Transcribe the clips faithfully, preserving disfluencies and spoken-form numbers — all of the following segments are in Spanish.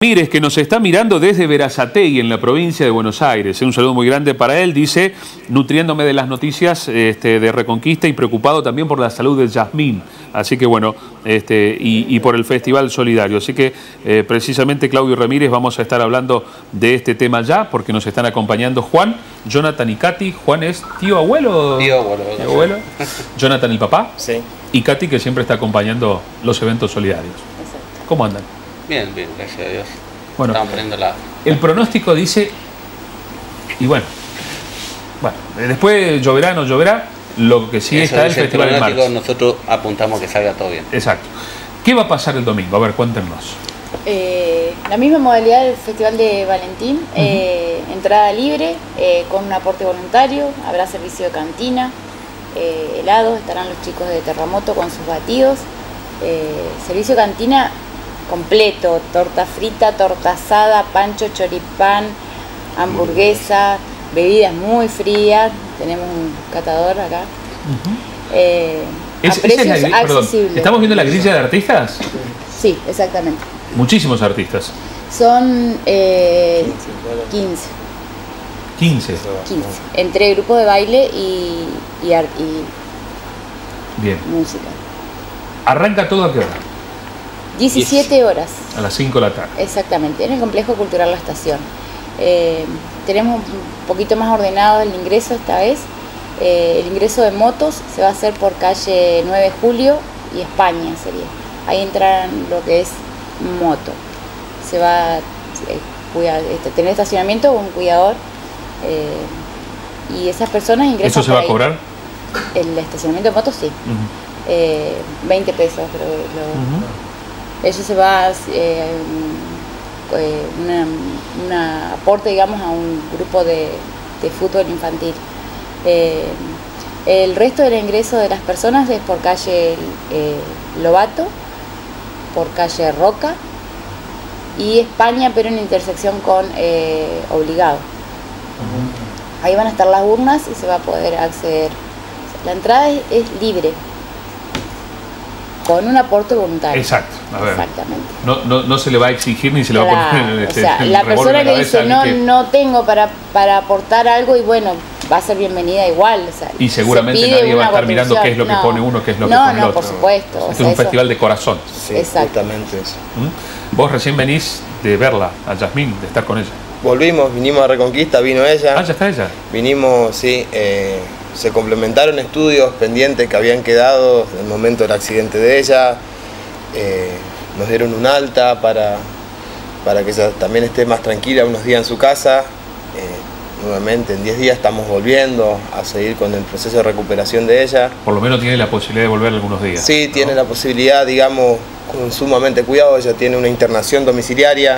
Ramírez, que nos está mirando desde Berazategui, en la provincia de Buenos Aires. Un saludo muy grande para él. Dice, nutriéndome de las noticias este, de Reconquista y preocupado también por la salud de Yasmín. Así que bueno, este, y, y por el Festival Solidario. Así que eh, precisamente Claudio Ramírez vamos a estar hablando de este tema ya, porque nos están acompañando Juan, Jonathan y Katy. Juan es tío abuelo. Tío abuelo. Tío abuelo. Jonathan el papá. Sí. Y Katy, que siempre está acompañando los eventos solidarios. Exacto. ¿Cómo andan? Bien, bien, gracias a Dios. Bueno, estamos poniendo la... el pronóstico dice, y bueno, bueno, después lloverá, no lloverá, lo que sí Eso está el dice el Festival en pronóstico, marzo. nosotros apuntamos que salga todo bien. Exacto. ¿Qué va a pasar el domingo? A ver, cuéntenos. Eh, la misma modalidad del Festival de Valentín, uh-huh. eh, entrada libre, eh, con un aporte voluntario, habrá servicio de cantina, eh, helados, estarán los chicos de Terremoto con sus batidos, eh, servicio de cantina completo, torta frita, torta asada, pancho, choripán, hamburguesa, bebidas muy frías, tenemos un catador acá. Uh-huh. eh, es, a precios es la, accesibles. Perdón, ¿estamos viendo la grilla de artistas? Sí, exactamente. Muchísimos artistas. Son eh, quince. quince. quince. Entre grupos de baile y, y, art, y Bien. música. ¿Arranca todo a qué hora? diecisiete horas. A las cinco de la tarde. Exactamente, en el Complejo Cultural La Estación. Eh, tenemos un poquito más ordenado el ingreso esta vez. Eh, el ingreso de motos se va a hacer por calle nueve de julio y España sería. Ahí entrarán lo que es moto. Se va a eh, cuidar, este, tener estacionamiento con un cuidador. Eh, y esas personas ingresan. ¿Eso se va a cobrar? El estacionamiento de motos sí. Uh-huh. eh, veinte pesos creo que lo, uh-huh. Eso se va a eh, una, una aporte, digamos, a un grupo de, de fútbol infantil. Eh, el resto del ingreso de las personas es por calle eh, Lobato, por calle Roca y España, pero en intersección con eh, Obligado. Uh-huh. Ahí van a estar las urnas y se va a poder acceder. La entrada es, es libre, con un aporte voluntario. Exacto. A ver, exactamente. No, no, no se le va a exigir ni se le claro, va a poner este, o sea, el la persona que dice no, que... no tengo para, para aportar algo y bueno, va a ser bienvenida igual. O sea, y seguramente nadie va a estar mirando qué es lo que no. pone uno, qué es lo no, que pone no, el otro. por supuesto. Este o es sea, un eso... festival de corazón. Sí, exactamente eso. ¿Mm? Vos recién venís de verla, a Yasmín, de estar con ella. Volvimos, vinimos a Reconquista, vino ella. Ah, ya está ella. Vinimos, sí, eh, se complementaron estudios pendientes que habían quedado en el momento del accidente de ella. Eh, nos dieron un alta para, para que ella también esté más tranquila unos días en su casa. Eh, nuevamente en diez días estamos volviendo a seguir con el proceso de recuperación de ella. Por lo menos tiene la posibilidad de volver algunos días. Sí, ¿no? Tiene la posibilidad, digamos, con sumamente cuidado. Ella tiene una internación domiciliaria,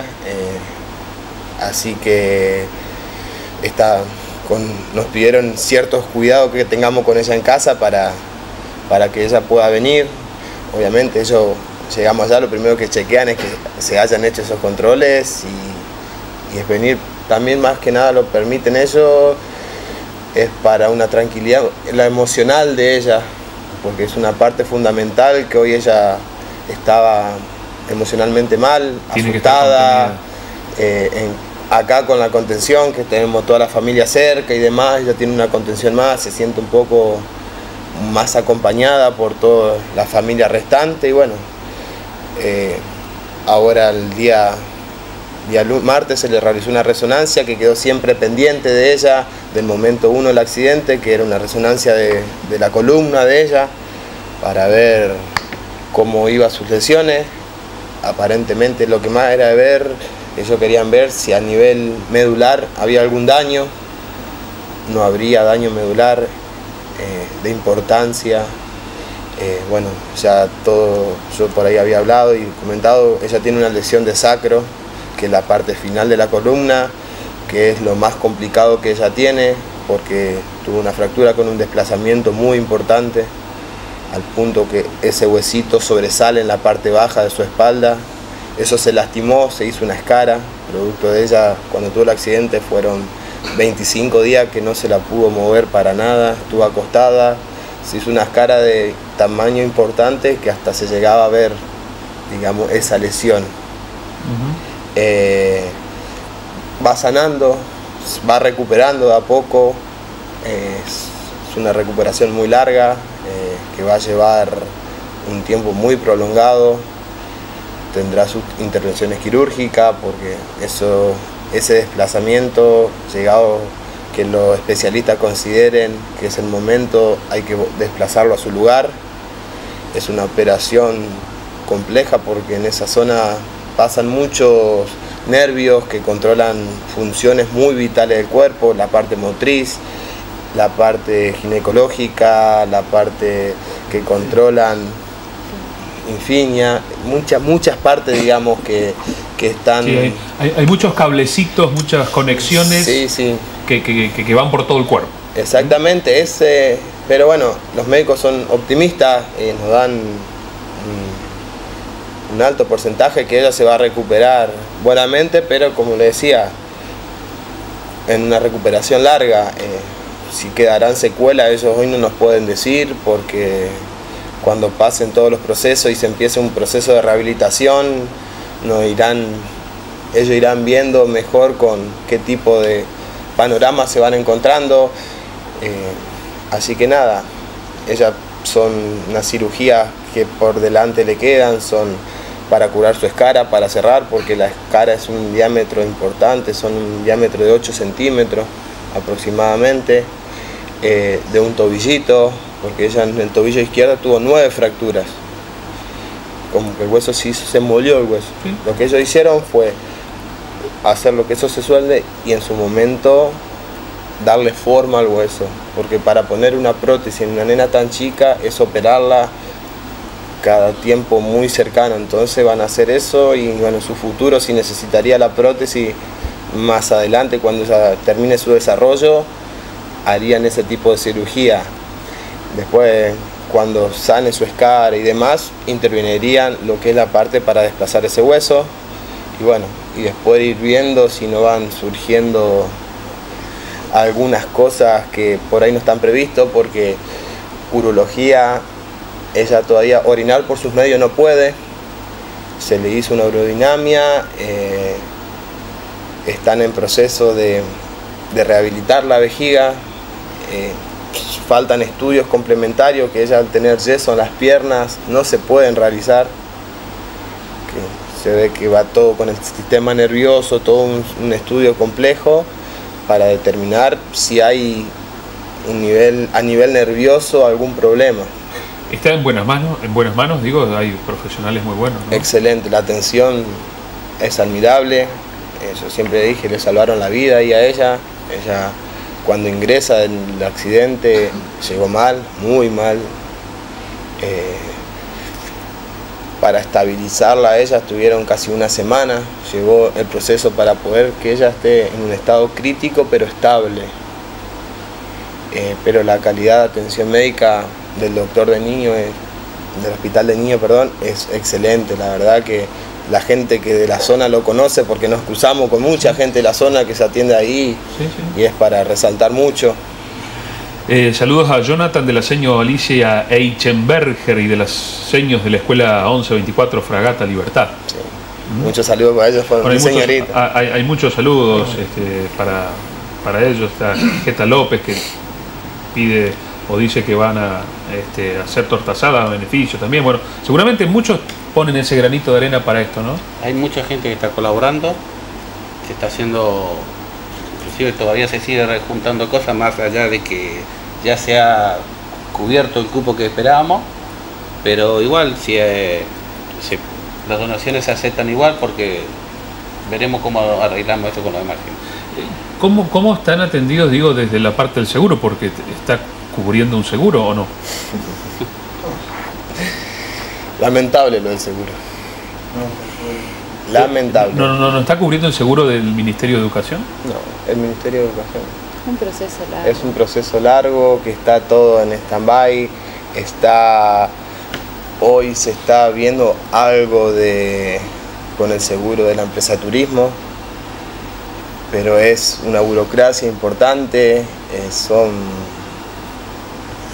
eh, así que está con, nos pidieron ciertos cuidados que tengamos con ella en casa para, para que ella pueda venir. Obviamente ellos... Llegamos allá, lo primero que chequean es que se hayan hecho esos controles y, y es venir, también más que nada lo permiten ellos, es para una tranquilidad, la emocional de ella, porque es una parte fundamental que hoy ella estaba emocionalmente mal, Tiene asustada, eh, en, acá con la contención, que tenemos toda la familia cerca y demás, ella tiene una contención más, se siente un poco más acompañada por toda la familia restante y bueno, Eh, ahora el día, día martes se le realizó una resonancia que quedó siempre pendiente de ella, del momento uno del accidente, que era una resonancia de, de la columna de ella, para ver cómo iban sus lesiones. Aparentemente lo que más era de ver, ellos querían ver si a nivel medular había algún daño. No habría daño medular eh, de importancia. Eh, bueno, ya todo, yo por ahí había hablado y comentado, ella tiene una lesión de sacro, que es la parte final de la columna, que es lo más complicado que ella tiene, porque tuvo una fractura con un desplazamiento muy importante, al punto que ese huesito sobresale en la parte baja de su espalda. Eso se lastimó, se hizo una escara, producto de ella, cuando tuvo el accidente fueron veinticinco días que no se la pudo mover para nada, estuvo acostada. Se hizo una escara de tamaño importante que hasta se llegaba a ver, digamos, esa lesión. Uh-huh. Eh, va sanando, va recuperando de a poco, eh, es, es una recuperación muy larga, eh, que va a llevar un tiempo muy prolongado, tendrá sus intervenciones quirúrgicas, porque eso, ese desplazamiento, llegado que los especialistas consideren que es el momento, hay que desplazarlo a su lugar. Es una operación compleja porque en esa zona pasan muchos nervios que controlan funciones muy vitales del cuerpo, la parte motriz, la parte ginecológica, la parte que controlan infinia, muchas, muchas partes, digamos, que, que están... Sí, hay, hay, hay muchos cablecitos, muchas conexiones sí, sí. Que, que, que, que van por todo el cuerpo. Exactamente, ese, pero bueno, los médicos son optimistas y nos dan un, un alto porcentaje que ella se va a recuperar buenamente, pero como le decía, en una recuperación larga. Eh, si quedarán secuelas, ellos hoy no nos pueden decir, porque cuando pasen todos los procesos y se empiece un proceso de rehabilitación, nos irán, ellos irán viendo mejor con qué tipo de panoramas se van encontrando. Eh, así que nada, ellas son una cirugía que por delante le quedan, son para curar su escara, para cerrar, porque la escara es un diámetro importante, son un diámetro de ocho centímetros aproximadamente, eh, de un tobillito, porque ella en el tobillo izquierdo tuvo nueve fracturas, como que el hueso sí se molió el hueso. ¿Sí? Lo que ellos hicieron fue hacer lo que eso se suele y en su momento darle forma al hueso, porque para poner una prótesis en una nena tan chica es operarla cada tiempo muy cercano, entonces van a hacer eso y bueno, en su futuro si necesitaría la prótesis más adelante cuando ya termine su desarrollo harían ese tipo de cirugía. Después cuando sane su escara y demás intervenirían lo que es la parte para desplazar ese hueso y bueno, y después ir viendo si no van surgiendo algunas cosas que por ahí no están previstos, porque urología, ella todavía orinar por sus medios no puede, se le hizo una urodinamia, eh, están en proceso de, de rehabilitar la vejiga, eh, faltan estudios complementarios que ella al tener yeso en las piernas no se pueden realizar, que se ve que va todo con el sistema nervioso, todo un, un estudio complejo para determinar si hay un nivel, a nivel nervioso algún problema. Está en buenas manos, en buenas manos, digo, hay profesionales muy buenos, ¿no? Excelente, la atención es admirable, yo siempre dije, le salvaron la vida ahí a ella, ella cuando ingresa en el accidente llegó mal, muy mal, eh, para estabilizarla a ella estuvieron casi una semana, llevó el proceso para poder que ella esté en un estado crítico pero estable, eh, pero la calidad de atención médica del doctor de niños, del hospital de niños, perdón, es excelente. La verdad que la gente que de la zona lo conoce, porque nos cruzamos con mucha gente de la zona que se atiende ahí, sí, sí. Y es para resaltar mucho. Eh, saludos a Jonathan de la seño Alicia Eichenberger y de las seños de la escuela once veinticuatro Fragata Libertad. Sí. ¿Mm? Muchos saludos para ellos, bueno, hay, muchos, señorita. hay, hay muchos saludos este, para, para ellos. Está Geta López que pide o dice que van a este, hacer torta asada a beneficio también. Bueno, seguramente muchos ponen ese granito de arena para esto, ¿no? Hay mucha gente que está colaborando, se está haciendo, inclusive todavía se sigue rejuntando cosas más allá de que ya se ha cubierto el cupo que esperábamos, pero igual si eh, se, las donaciones se aceptan igual, porque veremos cómo arreglamos esto con los demás gente. ¿Cómo, ¿Cómo están atendidos, digo, desde la parte del seguro? Porque está cubriendo un seguro, ¿o no? Lamentable lo del seguro. Lamentable. ¿No, no, no está cubriendo el seguro del Ministerio de Educación? No, el Ministerio de Educación. Un proceso largo. Es un proceso largo que está todo en stand-by. Está, hoy se está viendo algo de con el seguro de la empresa turismo, pero es una burocracia importante, eh, son...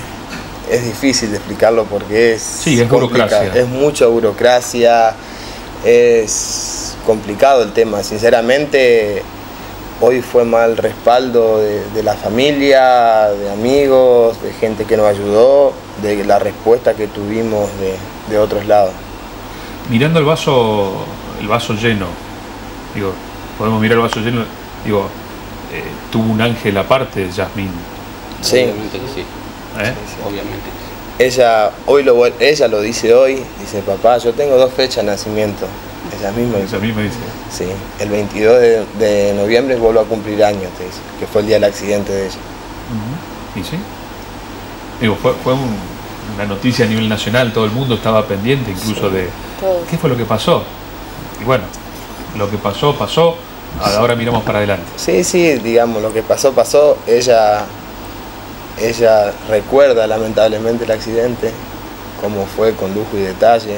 Es difícil de explicarlo porque es, sí, es burocracia. Es mucha burocracia, es complicado el tema. Sinceramente, hoy fue mal respaldo de, de la familia, de amigos, de gente que nos ayudó, de la respuesta que tuvimos de, de otros lados. Mirando el vaso, el vaso lleno, digo, podemos mirar el vaso lleno, digo, eh, tuvo un ángel aparte, Yasmín. Sí. Obviamente que sí. ¿Eh? Sí, sí, obviamente que sí. Ella hoy lo, ella lo dice hoy, dice, papá, yo tengo dos fechas de nacimiento. Ella misma dice. Ella misma dice. Sí, el veintidós de, de noviembre vuelvo a cumplir años, te dice, que fue el día del accidente de ella. Uh-huh. ¿Y sí? Digo, fue, fue un, una noticia a nivel nacional, todo el mundo estaba pendiente incluso Sí, de todos. qué fue lo que pasó. Y bueno, lo que pasó, pasó, ahora miramos para adelante. Sí, sí, digamos, lo que pasó, pasó. Ella, ella recuerda lamentablemente el accidente, cómo fue con lujo y detalle.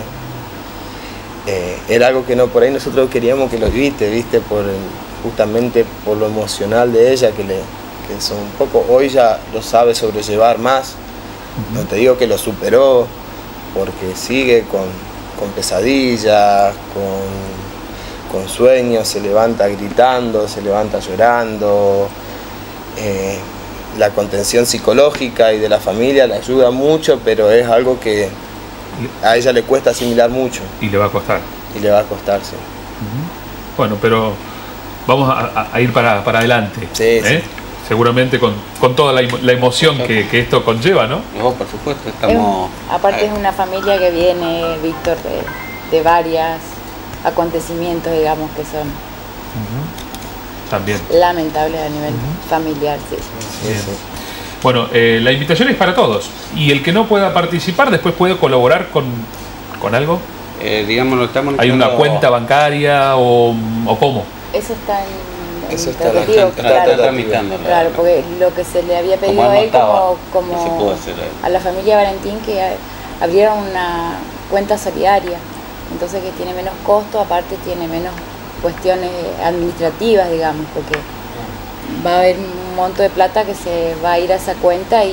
Eh, era algo que no por ahí nosotros queríamos que lo viste, viste, por el, justamente por lo emocional de ella, que, le, que son un poco, hoy ya lo sabe sobrellevar más. Uh-huh. No te digo que lo superó, porque sigue con, con pesadillas, con, con sueños, se levanta gritando, se levanta llorando. Eh, la contención psicológica y de la familia le ayuda mucho, pero es algo que a ella le cuesta asimilar mucho. Y le va a costar. Y le va a costar, sí. Uh-huh. Bueno, pero vamos a, a ir para, para adelante. Sí, ¿eh? Sí. Seguramente con, con toda la, la emoción que, que esto conlleva, ¿no? No, por supuesto, estamos... Es, aparte es una familia que viene, Víctor, de, de varios acontecimientos, digamos, que son uh-huh. También lamentables a nivel uh-huh. familiar. Sí. Sí, sí. Bueno, eh, la invitación es para todos. Y el que no pueda participar después puede colaborar con, con algo. Eh, digamos, lo estamos ¿Hay una cuenta bancaria o, o cómo? Eso está en, en Eso está, tratativo, está, claro, está tramitando. claro, porque lo que se le había pedido a él como, como no se pudo hacer a la familia Valentín que abriera una cuenta solidaria, entonces que tiene menos costo, aparte tiene menos cuestiones administrativas, digamos, porque va a haber un monto de plata que se va a ir a esa cuenta y,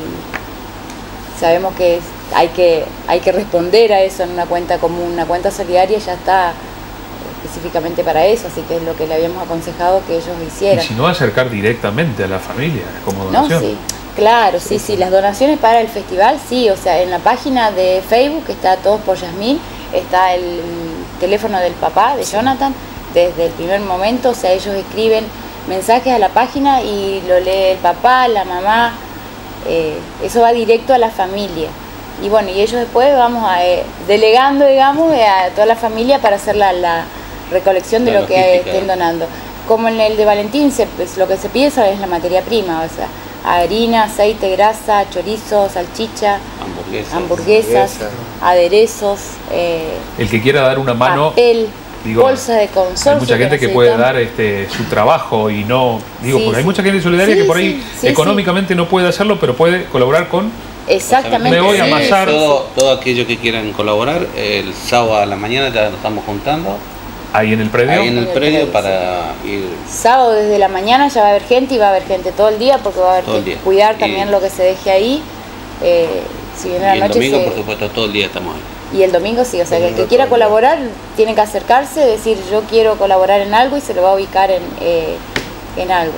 y sabemos que hay que hay que responder a eso en una cuenta común. Una cuenta solidaria ya está específicamente para eso, así que es lo que le habíamos aconsejado que ellos hicieran. Y si no, acercar directamente a la familia como donación. No, sí, claro, sí, sí, las donaciones para el festival, sí, o sea, en la página de Facebook está Todos por Yasmín, está el teléfono del papá, de Jonathan, desde el primer momento, o sea, ellos escriben mensajes a la página y lo lee el papá, la mamá, eh, eso va directo a la familia. Y bueno, y ellos después vamos a, eh, delegando, digamos, eh, a toda la familia para hacer la, la recolección de la lo que logística. estén donando. Como en el de Valentín, se, pues, lo que se pide es la materia prima, o sea, harina, aceite, grasa, chorizo, salchicha, Hamburguesas. hamburguesas, Hamburguesa. aderezos, eh, El que quiera dar una mano, papel, digo, bolsa de consorcio. hay mucha gente que necesitan. puede dar este, su trabajo y no, digo, Sí, porque hay sí. mucha gente solidaria Sí, que por sí, ahí sí, económicamente no puede hacerlo, pero puede colaborar con... Exactamente. Me voy a sí, amasar. Todo, todo aquello que quieran colaborar, el sábado a la mañana ya nos estamos juntando Ahí en el predio. ahí en el En el predio predio, para ir. Sábado desde la mañana ya va a haber gente y va a haber gente todo el día porque va a haber Todo el que día. cuidar Y- también lo que se deje ahí. Eh, si viene Y la el noche domingo, se- por supuesto, todo el día estamos ahí. y el domingo sí, o sea que el que Domingo quiera todo el día. colaborar tiene que acercarse, decir yo quiero colaborar en algo y se lo va a ubicar en, eh, en algo.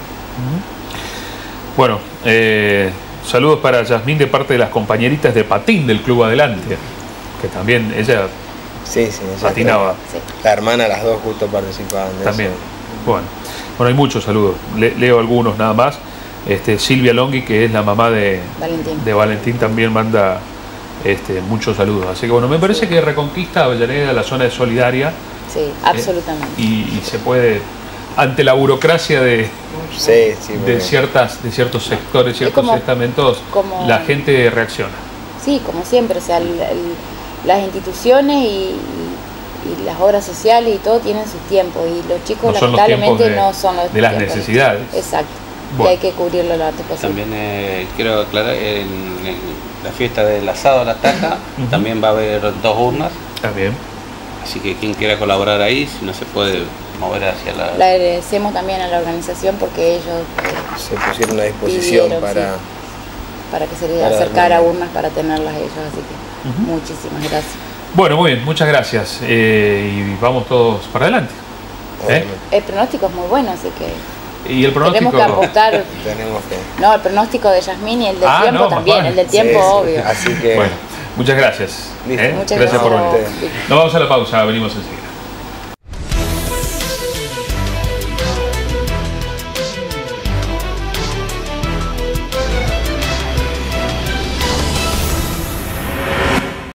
Bueno, eh, saludos para Yasmín de parte de las compañeritas de patín del Club Adelante, que también ella Sí, sí, ella patinaba Sí. La hermana, las dos justo participaban de también. eso. Bueno, bueno, hay muchos saludos. Le- leo algunos nada más. Este, Silvia Longhi, que es la mamá de Valentín. de Valentín, también manda este, muchos saludos. Así que bueno, me parece que Reconquista Avellaneda, la zona de solidaria, Sí, absolutamente. y, y se puede, ante la burocracia de, Sí, sí, de porque- ciertas de ciertos sectores, ciertos como- estamentos, como- la gente reacciona. Sí, como siempre, o sea, el- el- las instituciones y, y- y las obras sociales y todo tienen sus tiempos y los chicos No son los lamentablemente tiempos de- no son los de las tiempos. necesidades. Exacto. Bueno. Y hay que cubrirlo lo antes posible. También eh, quiero aclarar, en, en la fiesta del asado a la taca, Ujú. también va a haber dos urnas, También. así que quien quiera colaborar ahí, si no se puede mover hacia la... Le agradecemos también a la organización porque ellos eh, se pusieron a disposición Pidieron, para... para que se les Para acercara darle- urnas para tenerlas ellos, así que Ujú. muchísimas gracias. Bueno, muy bien, muchas gracias. Eh, y vamos todos para adelante. ¿Eh? El pronóstico es muy bueno, así que Y el pronóstico... tenemos que apostar. Tenemos que... No, el pronóstico de Yasmín y el del Ah, tiempo no, también, más el del Sí, tiempo, sí. obvio. Así que... Bueno, muchas gracias. Listo. ¿eh? Muchas Gracias por gracias. venir. Nos vamos a la pausa, venimos enseguida.